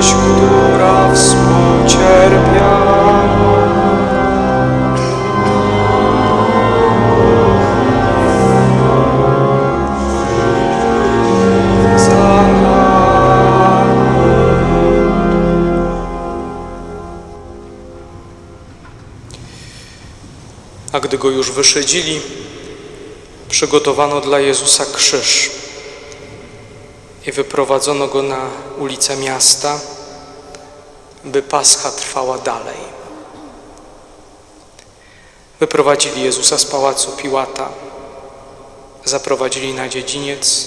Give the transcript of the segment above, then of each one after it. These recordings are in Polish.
Tyś, która współcierpiała za nami. A gdy go już wyszydzili, przygotowano dla Jezusa krzyż i wyprowadzono go na ulicę miasta, by Pascha trwała dalej. Wyprowadzili Jezusa z pałacu Piłata, zaprowadzili na dziedziniec,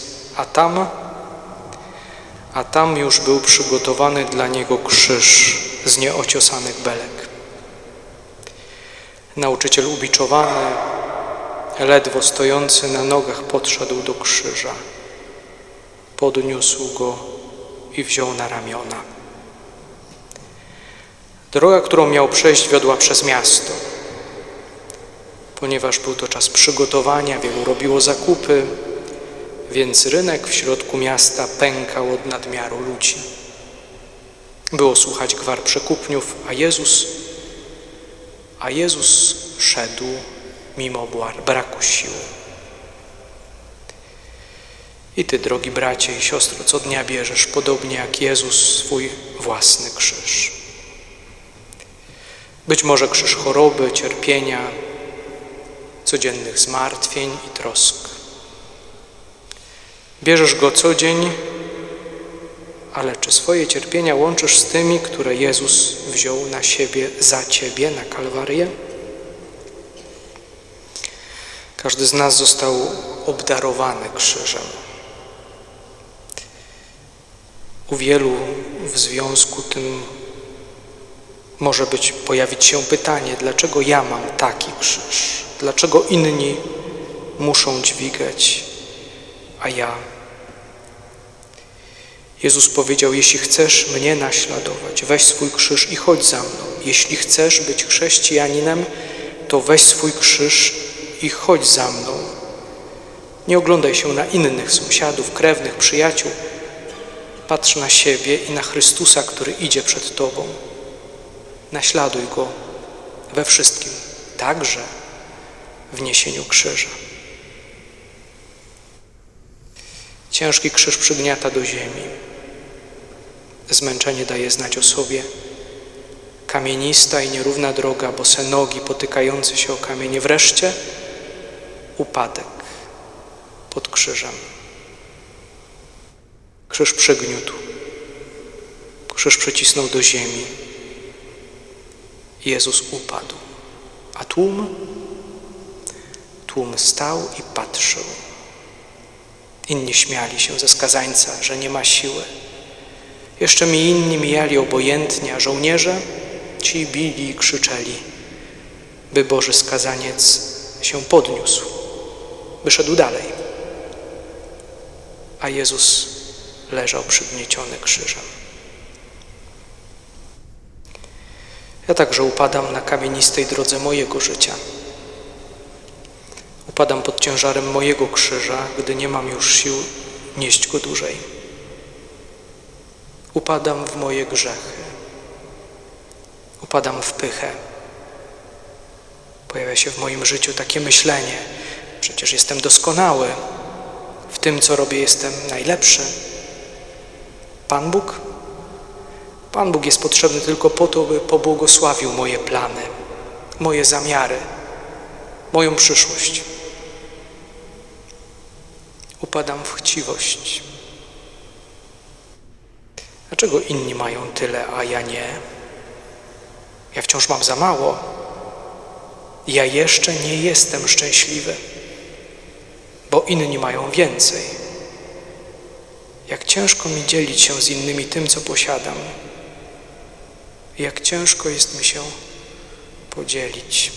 a tam już był przygotowany dla Niego krzyż z nieociosanych belek. Nauczyciel ubiczowany, ledwo stojący na nogach, podszedł do krzyża. Podniósł go i wziął na ramiona. Droga, którą miał przejść, wiodła przez miasto. Ponieważ był to czas przygotowania, wielu robiło zakupy, więc rynek w środku miasta pękał od nadmiaru ludzi. Było słuchać gwar przekupniów, a Jezus szedł mimo braku sił. I ty, drogi bracie i siostro, co dnia bierzesz, podobnie jak Jezus, swój własny krzyż. Być może krzyż choroby, cierpienia, codziennych zmartwień i trosk. Bierzesz go co dzień, ale czy swoje cierpienia łączysz z tymi, które Jezus wziął na siebie za ciebie na Kalwarię? Każdy z nas został obdarowany krzyżem. U wielu w związku tym może pojawić się pytanie, dlaczego ja mam taki krzyż? Dlaczego inni muszą dźwigać, a ja? Jezus powiedział, jeśli chcesz mnie naśladować, weź swój krzyż i chodź za mną. Jeśli chcesz być chrześcijaninem, to weź swój krzyż i chodź za mną. Nie oglądaj się na innych sąsiadów, krewnych, przyjaciół. Patrz na siebie i na Chrystusa, który idzie przed tobą. Naśladuj Go we wszystkim, także w niesieniu krzyża. Ciężki krzyż przygniata do ziemi. Zmęczenie daje znać o sobie. Kamienista i nierówna droga, bose nogi potykające się o kamienie. Wreszcie upadek pod krzyżem. Krzyż przygniótł. Krzyż przycisnął do ziemi. Jezus upadł, a tłum stał i patrzył. Inni śmiali się ze skazańca, że nie ma siły. Jeszcze inni mijali obojętnie, a żołnierze ci bili i krzyczeli, by Boży skazaniec się podniósł, by szedł dalej. A Jezus leżał przygnieciony krzyżem. Ja także upadam na kamienistej drodze mojego życia. Upadam pod ciężarem mojego krzyża, gdy nie mam już sił nieść go dłużej. Upadam w moje grzechy. Upadam w pychę. Pojawia się w moim życiu takie myślenie, przecież jestem doskonały, w tym, co robię, jestem najlepszy. Pan Bóg jest potrzebny tylko po to, by pobłogosławił moje plany, moje zamiary, moją przyszłość. Upadam w chciwość. Dlaczego inni mają tyle, a ja nie? Ja wciąż mam za mało. Ja jeszcze nie jestem szczęśliwy, bo inni mają więcej. Jak ciężko mi dzielić się z innymi tym, co posiadam. Jak ciężko jest mi się podzielić.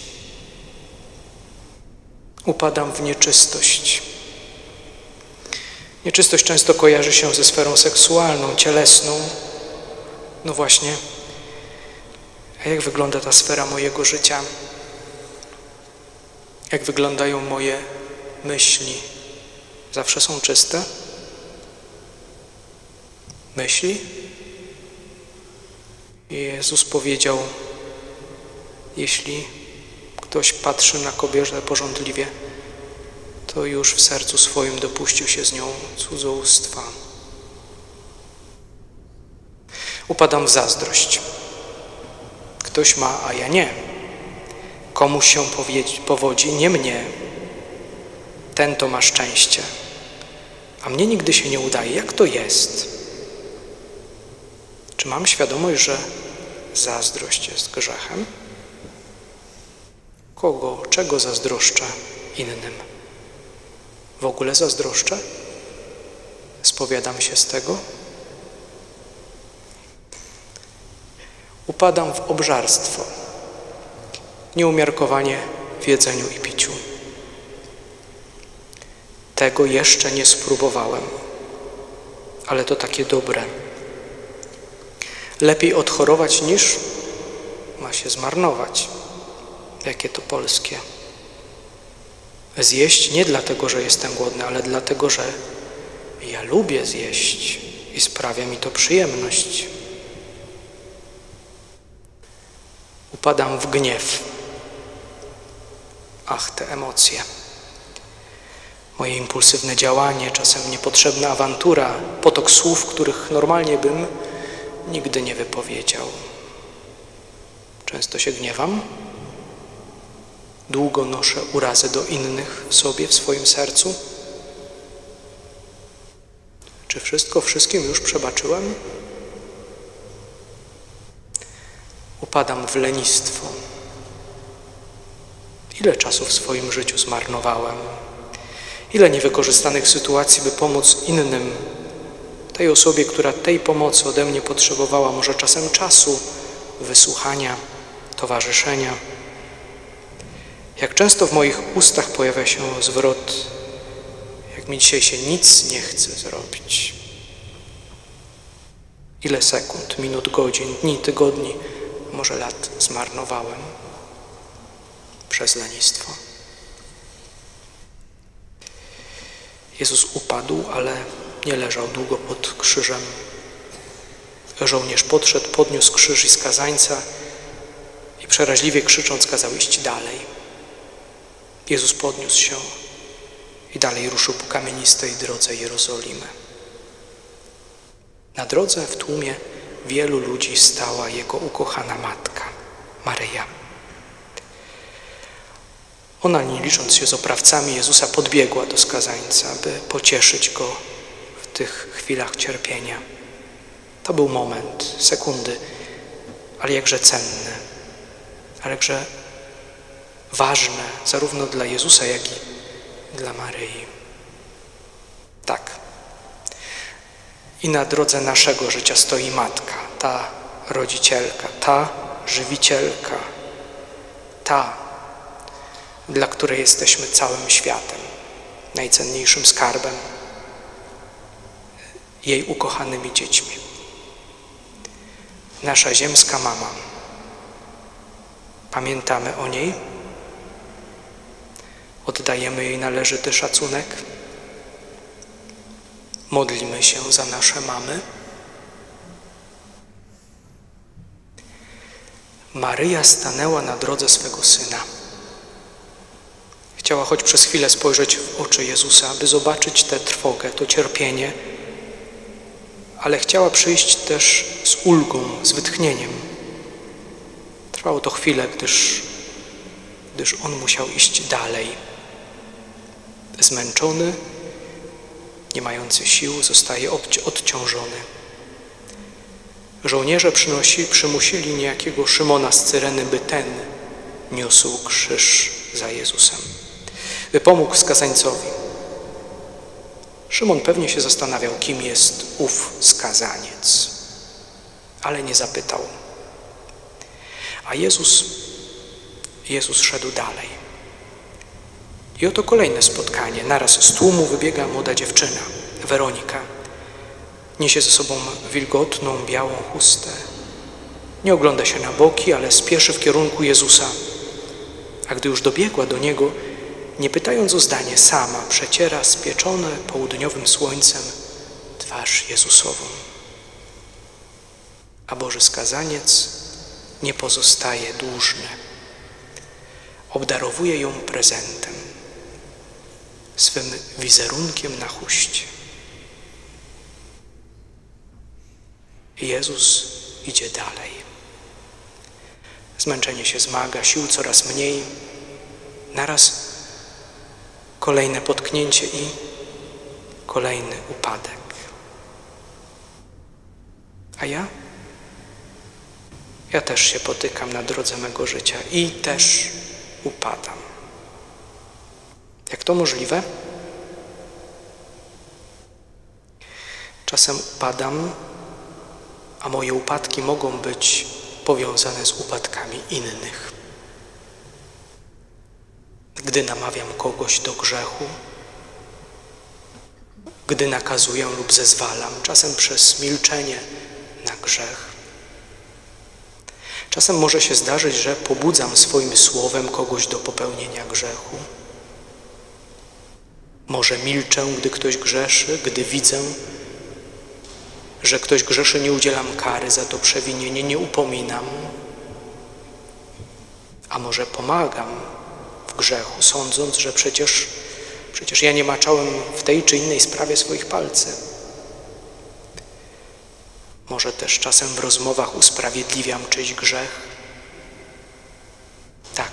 Upadam w nieczystość. Nieczystość często kojarzy się ze sferą seksualną, cielesną. No właśnie, a jak wygląda ta sfera mojego życia? Jak wyglądają moje myśli? Zawsze są czyste? Myśli? Jezus powiedział: jeśli ktoś patrzy na kobietę pożądliwie, to już w sercu swoim dopuścił się z nią cudzołóstwa. Upadam w zazdrość. Ktoś ma, a ja nie. Komuś się powodzi, nie mnie. Ten to ma szczęście, a mnie nigdy się nie udaje. Jak to jest? Czy mam świadomość, że zazdrość jest grzechem? Czego zazdroszczę innym? W ogóle zazdroszczę? Spowiadam się z tego? Upadam w obżarstwo, nieumiarkowanie w jedzeniu i piciu. Tego jeszcze nie spróbowałem, ale to takie dobre. Lepiej odchorować niż ma się zmarnować. Jakie to polskie. Zjeść nie dlatego, że jestem głodny, ale dlatego, że ja lubię zjeść i sprawia mi to przyjemność. Upadam w gniew. Ach, te emocje. Moje impulsywne działanie, czasem niepotrzebna awantura, potok słów, których normalnie bym nigdy nie wypowiedział. Często się gniewam. Długo noszę urazę do innych w sobie, w swoim sercu. Czy wszystko wszystkim już przebaczyłem? Upadam w lenistwo. Ile czasu w swoim życiu zmarnowałem? Ile niewykorzystanych sytuacji, by pomóc innym, tej osobie, która tej pomocy ode mnie potrzebowała, może czasem czasu, wysłuchania, towarzyszenia. Jak często w moich ustach pojawia się zwrot: jak mi dzisiaj się nic nie chce zrobić. Ile sekund, minut, godzin, dni, tygodni, może lat zmarnowałem przez lenistwo. Jezus upadł, ale nie leżał długo pod krzyżem. Żołnierz podszedł, podniósł krzyż i skazańca i przeraźliwie krzycząc kazał iść dalej. Jezus podniósł się i dalej ruszył po kamienistej drodze Jerozolimy. Na drodze w tłumie wielu ludzi stała Jego ukochana matka, Maryja. Ona, nie licząc się z oprawcami Jezusa, podbiegła do skazańca, by pocieszyć go w tych chwilach cierpienia. To był moment, sekundy, ale jakże cenne, ale jakże ważne zarówno dla Jezusa, jak i dla Maryi. Tak. I na drodze naszego życia stoi matka, ta rodzicielka, ta żywicielka, ta, dla której jesteśmy całym światem, najcenniejszym skarbem, jej ukochanymi dziećmi. Nasza ziemska mama. Pamiętamy o niej? Oddajemy jej należyty szacunek? Modlimy się za nasze mamy? Maryja stanęła na drodze swego Syna. Chciała choć przez chwilę spojrzeć w oczy Jezusa, by zobaczyć tę trwogę, to cierpienie, ale chciała przyjść też z ulgą, z wytchnieniem. Trwało to chwilę, gdyż On musiał iść dalej. Zmęczony, nie mający sił, zostaje odciążony. Żołnierze przymusili niejakiego Szymona z Cyreny, by ten niósł krzyż za Jezusem, by pomógł skazańcowi. Szymon pewnie się zastanawiał, kim jest ów skazaniec, ale nie zapytał. A Jezus szedł dalej. I oto kolejne spotkanie. Naraz z tłumu wybiega młoda dziewczyna, Weronika. Niesie ze sobą wilgotną, białą chustę. Nie ogląda się na boki, ale spieszy w kierunku Jezusa. A gdy już dobiegła do Niego, nie pytając o zdanie, sama przeciera spieczone południowym słońcem twarz Jezusową. a Boży skazaniec nie pozostaje dłużny. Obdarowuje ją prezentem, swym wizerunkiem na chuście. I Jezus idzie dalej. Zmęczenie się zmaga, sił coraz mniej. Naraz kolejne potknięcie i kolejny upadek. A ja też się potykam na drodze mego życia i też upadam. Jak to możliwe? Czasem upadam, a moje upadki mogą być powiązane z upadkami innych. Gdy namawiam kogoś do grzechu, gdy nakazuję lub zezwalam, czasem przez milczenie na grzech. Czasem może się zdarzyć, że pobudzam swoim słowem kogoś do popełnienia grzechu. Może milczę, gdy ktoś grzeszy, gdy widzę, że ktoś grzeszy, nie udzielam kary za to przewinienie, nie upominam. A może pomagam w grzechu, sądząc, że przecież ja nie maczałem w tej czy innej sprawie swoich palcem. Może też czasem w rozmowach usprawiedliwiam czyjś grzech. Tak,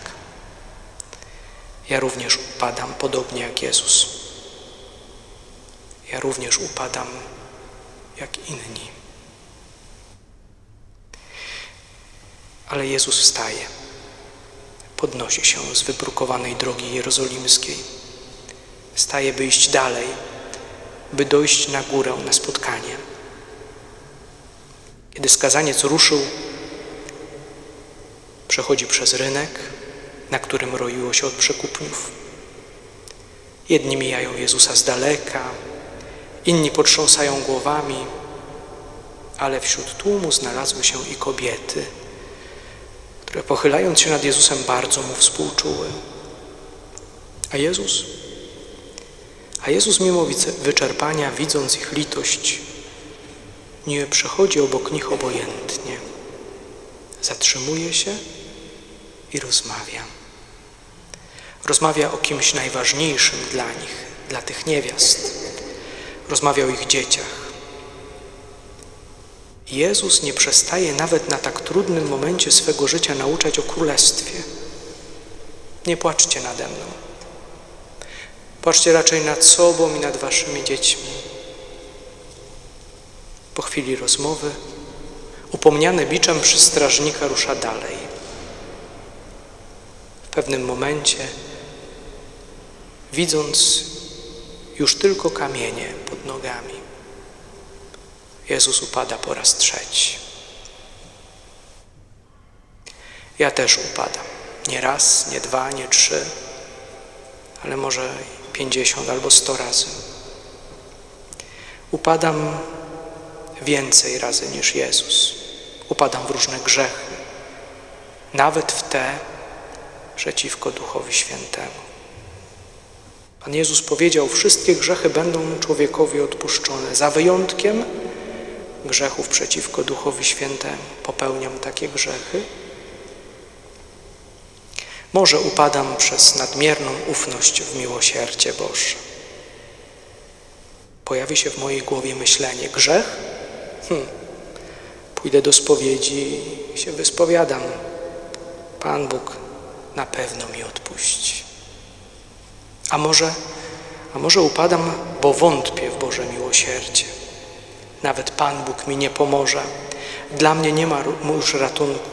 ja również upadam, podobnie jak Jezus. Ja również upadam jak inni. Ale Jezus wstaje, podnosi się z wybrukowanej drogi jerozolimskiej. Wstaje, by iść dalej, by dojść na górę, na spotkanie. Kiedy skazaniec ruszył, przechodzi przez rynek, na którym roiło się od przekupniów. Jedni mijają Jezusa z daleka, inni potrząsają głowami, ale wśród tłumu znalazły się i kobiety, które pochylając się nad Jezusem bardzo mu współczuły. A Jezus mimo wyczerpania, widząc ich litość, nie przechodzi obok nich obojętnie. Zatrzymuje się i rozmawia. Rozmawia o kimś najważniejszym dla nich, dla tych niewiast. Rozmawia o ich dzieciach. Jezus nie przestaje nawet na tak trudnym momencie swego życia nauczać o Królestwie. Nie płaczcie nade mną. Płaczcie raczej nad sobą i nad waszymi dziećmi. Po chwili rozmowy, upomniany biczem przez strażnika rusza dalej. W pewnym momencie, widząc już tylko kamienie pod nogami, Jezus upada po raz trzeci. Ja też upadam. Nie raz, nie dwa, nie 3, ale może 50 albo 100 razy. Upadam więcej razy niż Jezus. Upadam w różne grzechy, nawet w te przeciwko Duchowi Świętemu. Pan Jezus powiedział, wszystkie grzechy będą człowiekowi odpuszczone, za wyjątkiem grzechów przeciwko Duchowi Świętemu. Popełniam takie grzechy. Może upadam przez nadmierną ufność w miłosierdzie Boże. Pojawi się w mojej głowie myślenie, grzech? Pójdę do spowiedzi i się wyspowiadam. Pan Bóg na pewno mi odpuści. A może upadam, bo wątpię w Boże miłosierdzie. Nawet Pan Bóg mi nie pomoże. Dla mnie nie ma już ratunku.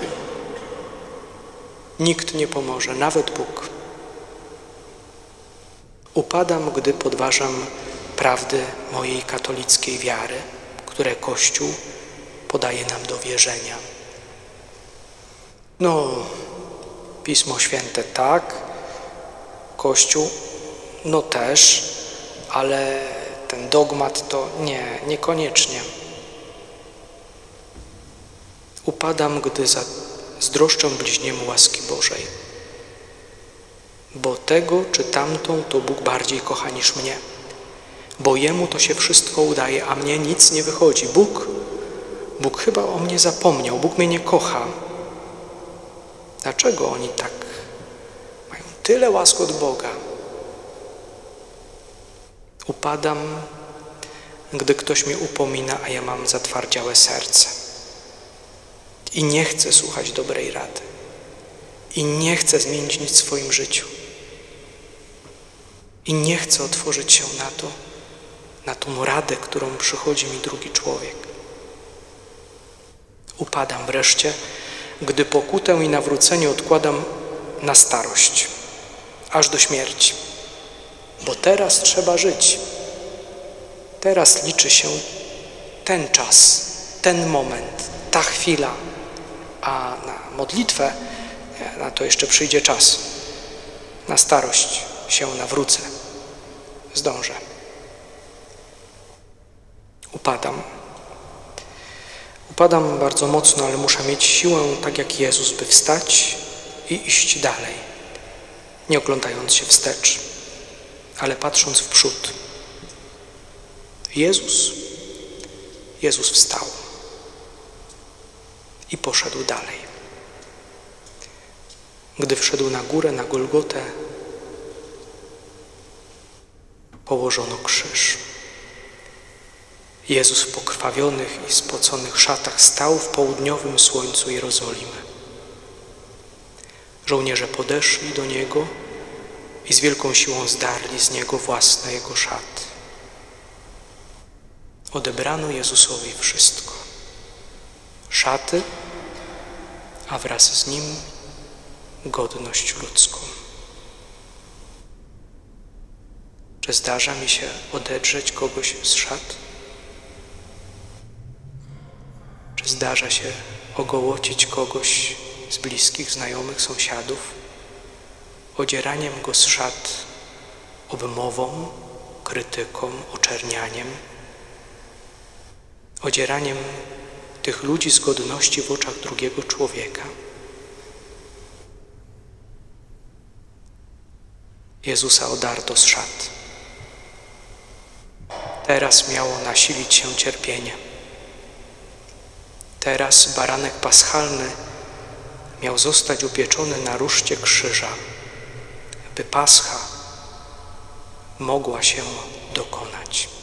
Nikt nie pomoże, nawet Bóg. Upadam, gdy podważam prawdy mojej katolickiej wiary, które Kościół podaje nam do wierzenia. Pismo Święte tak, Kościół też, ale ten dogmat to niekoniecznie. Upadam, gdy zazdroszczę bliźniemu łaski Bożej, bo tego czy tamtą to Bóg bardziej kocha niż mnie, bo Jemu to się wszystko udaje, a mnie nic nie wychodzi. Bóg Bóg chyba o mnie zapomniał, Bóg mnie nie kocha. Dlaczego oni tak mają tyle łask od Boga? Upadam, gdy ktoś mnie upomina, a ja mam zatwardziałe serce. I nie chcę słuchać dobrej rady. I nie chcę zmienić nic w swoim życiu. I nie chcę otworzyć się na tą radę, którą przychodzi mi drugi człowiek. Upadam wreszcie, gdy pokutę i nawrócenie odkładam na starość, aż do śmierci. Bo teraz trzeba żyć. Teraz liczy się ten czas, ten moment, ta chwila. A na modlitwę, na to jeszcze przyjdzie czas. Na starość się nawrócę. Zdążę. Upadam bardzo mocno, ale muszę mieć siłę, tak jak Jezus, by wstać i iść dalej, nie oglądając się wstecz, ale patrząc w przód. Jezus wstał i poszedł dalej. Gdy wszedł na górę, na Golgotę, położono krzyż. Jezus w pokrwawionych i spoconych szatach stał w południowym słońcu Jerozolimy. Żołnierze podeszli do Niego i z wielką siłą zdarli z Niego własne Jego szaty. Odebrano Jezusowi wszystko. Szaty, a wraz z Nim godność ludzką. Czy zdarza mi się odedrzeć kogoś z szat? Czy zdarza się ogołocić kogoś z bliskich, znajomych, sąsiadów, odzieraniem go z szat obmową, krytyką, oczernianiem, odzieraniem tych ludzi z godności w oczach drugiego człowieka? Jezusa odarto z szat. Teraz miało nasilić się cierpienie. Teraz baranek paschalny miał zostać upieczony na ruszcie krzyża, by Pascha mogła się dokonać.